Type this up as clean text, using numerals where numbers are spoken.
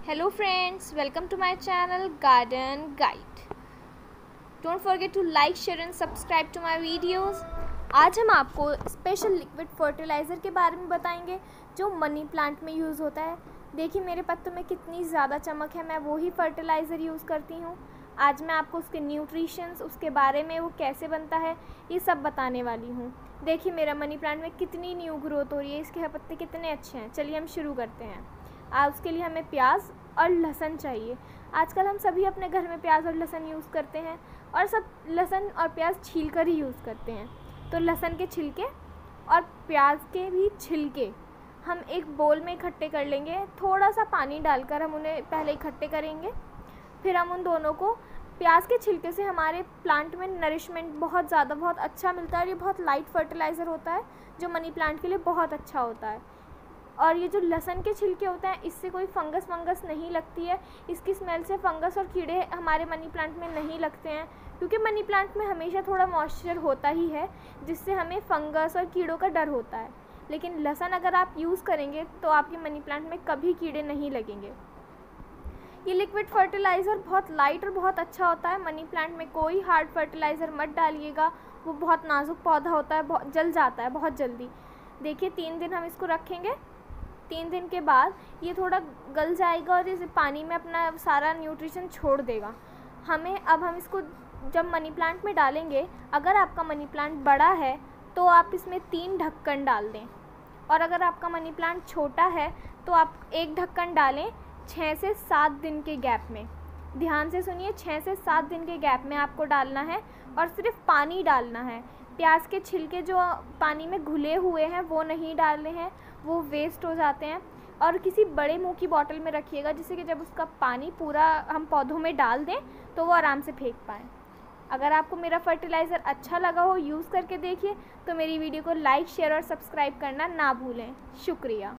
Hello friends, welcome to my channel Garden Guide. Don't forget to like, share and subscribe to my videos. आज हम आपको special liquid fertiliser के बारे में बताएंगे जो मनी प्लांट में यूज़ होता है। देखिए मेरे पत्तों में कितनी ज़्यादा चमक है, मैं वही फर्टिलाइज़र यूज़ करती हूँ। आज मैं आपको उसके न्यूट्रिशंस, उसके बारे में, वो कैसे बनता है, ये सब बताने वाली हूँ। देखिए मेरा मनी प्लांट में कितनी न्यू ग्रोथ हो रही है, इसके पत्ते कितने अच्छे हैं। चलिए हम शुरू करते हैं। आज उसके लिए हमें प्याज और लहसुन चाहिए। आजकल हम सभी अपने घर में प्याज और लहसुन यूज़ करते हैं और सब लहसुन और प्याज छील कर ही यूज़ करते हैं। तो लहसुन के छिलके और प्याज के भी छिलके हम एक बोल में इकट्ठे कर लेंगे। थोड़ा सा पानी डालकर हम उन्हें पहले इकट्ठे करेंगे, फिर हम उन दोनों को, प्याज के छिलके से हमारे प्लांट में नरिशमेंट बहुत अच्छा मिलता है और ये बहुत लाइट फर्टिलाइज़र होता है जो मनी प्लांट के लिए बहुत अच्छा होता है। और ये जो लहसुन के छिलके होते हैं, इससे कोई फंगस नहीं लगती है। इसकी स्मेल से फंगस और कीड़े हमारे मनी प्लांट में नहीं लगते हैं, क्योंकि मनी प्लांट में हमेशा थोड़ा मॉइस्चर होता ही है, जिससे हमें फंगस और कीड़ों का डर होता है। लेकिन लहसुन अगर आप यूज़ करेंगे तो आपके मनी प्लांट में कभी कीड़े नहीं लगेंगे। ये लिक्विड फर्टिलाइज़र बहुत लाइट और बहुत अच्छा होता है। मनी प्लांट में कोई हार्ड फर्टिलाइज़र मत डालिएगा, वो बहुत नाजुक पौधा होता है, बहुत जल जाता है बहुत जल्दी। देखिए 3 दिन हम इसको रखेंगे। 3 दिन के बाद ये थोड़ा गल जाएगा और इस पानी में अपना सारा न्यूट्रिशन छोड़ देगा। अब हम इसको जब मनी प्लांट में डालेंगे, अगर आपका मनी प्लांट बड़ा है तो आप इसमें 3 ढक्कन डाल दें, और अगर आपका मनी प्लांट छोटा है तो आप 1 ढक्कन डालें 6 से 7 दिन के गैप में। ध्यान से सुनिए, 6 से 7 दिन के गैप में आपको डालना है और सिर्फ पानी डालना है। प्याज के छिलके जो पानी में घुले हुए हैं वो नहीं डालने हैं, वो वेस्ट हो जाते हैं। और किसी बड़े मुंह की बॉटल में रखिएगा, जिससे कि जब उसका पानी पूरा हम पौधों में डाल दें तो वो आराम से फेंक पाएँ। अगर आपको मेरा फर्टिलाइज़र अच्छा लगा हो, यूज़ करके देखिए, तो मेरी वीडियो को लाइक, शेयर और सब्सक्राइब करना ना भूलें। शुक्रिया।